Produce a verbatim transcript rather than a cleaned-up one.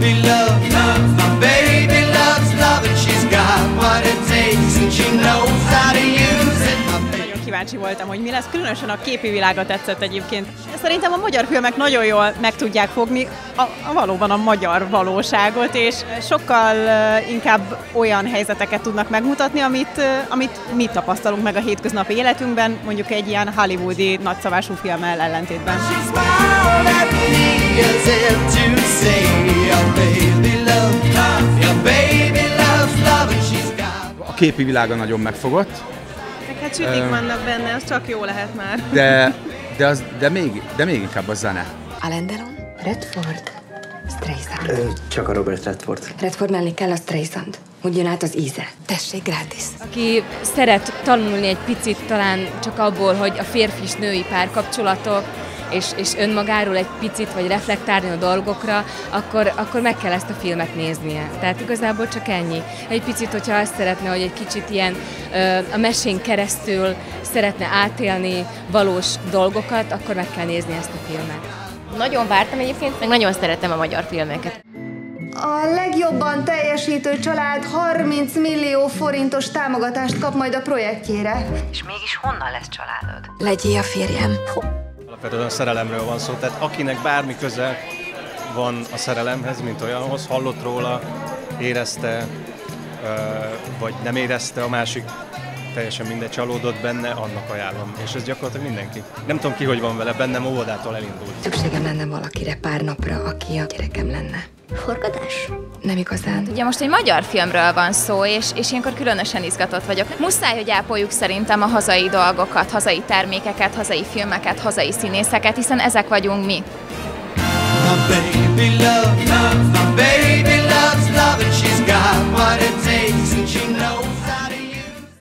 baby loves love. My baby loves love and she's got what it takes and she knows how to use it. Nagyon kíváncsi voltam, hogy mi lesz. Különösen a képi világa tetszett egyébként. Szerintem a magyar filmek nagyon jól meg tudják fogni a, a valóban a magyar valóságot, és sokkal uh, inkább olyan helyzeteket tudnak megmutatni, amit, uh, amit mi tapasztalunk meg a hétköznapi életünkben, mondjuk egy ilyen hollywoodi nagyszabású filmmel ellentétben. A képi világa nagyon megfogott. Hát sütik vannak benne, az csak jó lehet már. De, de, az, de, még, de még inkább a zene. Alain Delon, Redford, Streisand. Ö, csak a Robert Redford. Redford mellé kell a Streisand. Úgy jön át az íze. Tessék, gratis. Aki szeret tanulni egy picit talán csak abból, hogy a férfi és női párkapcsolatok, és, és önmagáról egy picit, vagy reflektálni a dolgokra, akkor, akkor meg kell ezt a filmet néznie. Tehát igazából csak ennyi. Egy picit, hogyha azt szeretne, hogy egy kicsit ilyen ö, a mesén keresztül szeretne átélni valós dolgokat, akkor meg kell nézni ezt a filmet. Nagyon vártam egyébként, meg nagyon szeretem a magyar filmeket. A legjobban teljesítő család harminc millió forintos támogatást kap majd a projektjére. És mégis honnan lesz családod? Legyél a férjem. Alapvetően a szerelemről van szó, tehát akinek bármi köze van a szerelemhez, mint olyanhoz, hallott róla, érezte, vagy nem érezte, a másik teljesen mindegy, csalódott benne, annak ajánlom. És ez gyakorlatilag mindenki. Nem tudom ki, hogy van vele, bennem óvodától elindult. Szükségem lenne valakire pár napra, aki a gyerekem lenne. Forgatás? Nem igazán. Ugye most egy magyar filmről van szó, és, és ilyenkor különösen izgatott vagyok. Muszáj, hogy ápoljuk szerintem a hazai dolgokat, hazai termékeket, hazai filmeket, hazai színészeket, hiszen ezek vagyunk mi.